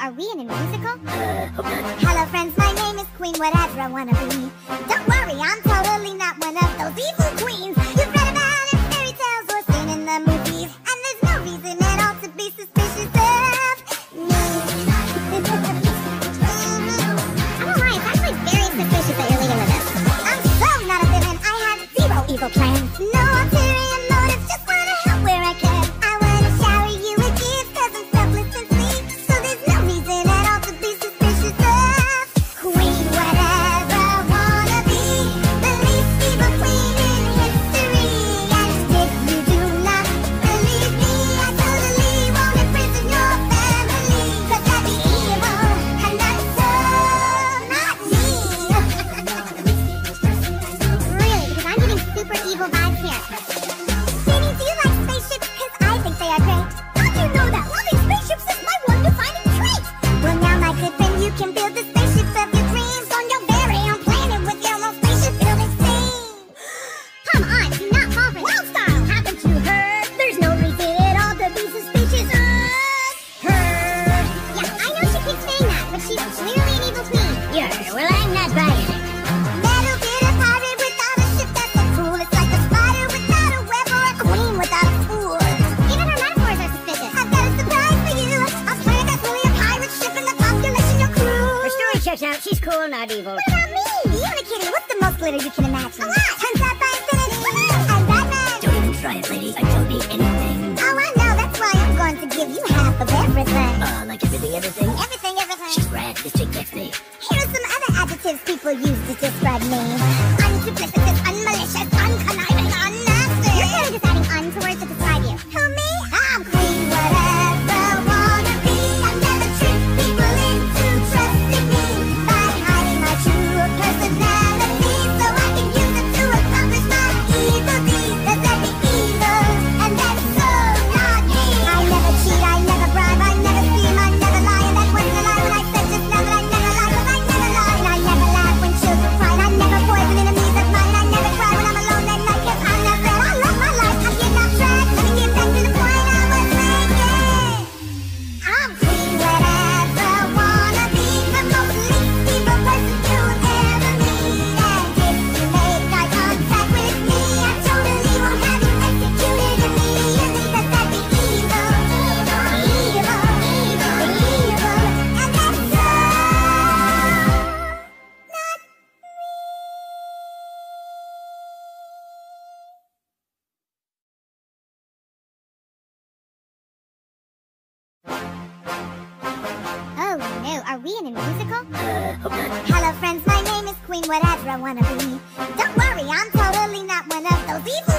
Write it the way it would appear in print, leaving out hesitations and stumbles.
are we in a musical? Hope not. Hello friends, my name is Queen Whatever I wanna be. Don't worry, I'm totally not one of those evil queens you've read about in fairy tales or seen in the movies. And there's no reason at all to be suspicious of me. I don't lie, it's actually very suspicious that you're leading with this. I'm so not a villain, I have zero evil plans. No ulterior motives, just wanna help where I can. I wanna shower you with gifts cause I'm selfless and sweet. So there's no reason at all to be suspicious of Queen Whatever I wanna be. The least evil queen in history. And if you do not believe me, I totally won't imprison your family. Cause that'd be evil, and that's so not me. Really, because I'm getting super evil vibes here. Danny, do you like spaceships? Cause I think they are great. How'd you know that? Loving spaceships is my one defining trait. Well now, my good friend, you can build the spaceships of your dreams on your very own planet with your own spaceship building team. Come on, do not fall for wild style. Haven't you heard? There's no reason at all to be suspicious of her. Yeah, I know she keeps saying that, but she's clearly an evil queen. Yeah, well, I'm not buying it. Metal bit a pirate without a ship, that's so cool. It's like a spider without a web or a queen without a fool. Even her metaphors are suspicious. I've got a surprise for you. A planet that's really a pirate ship and the population your crew. Her story checks out. She's cool, not evil. What about me? Unikitty, what's the most glitter you can imagine? A lot. Turns out by infinity. And Batman. Don't even try it, lady. I don't need anything. Oh, I know. That's why I'm going to give you half of everything. Like everything, everything? Everything, everything. She's rad. This chick gets me. Here are some other adjectives people use to describe me. Unduplicitous, unmalicious, unconniving, unnasty. You're kind of just adding un to words to describe you. Who, me? I'm Queen Whatever I wanna be. I've never tricked people into trusting me by hiding my true personality so I can use it to accomplish my evil deeds. Cause that'd be evil, and that's so not me. I never cheat, I never bribe, I never scheme, I never lie. And that wasn't a lie when I said just now that I never lie. Cause I never lie, and I never laugh when children cry. And I never poison enemies of mine. I never cry when I'm alone at night. Cause I'm not bad, I love my life. I get off track, let me get back to the point I was making. I'm Queen Whatever I wanna be. The most least evil person you'll ever meet. And if you make eye contact with me, I totally won't have you executed immediately. Cause that'd be evil, evil, evil, evil. And that's so not Oh no, are we in a musical? Hope not. Hello friends, my name is Queen Whatever I wanna be. Don't worry, I'm totally not one of those evil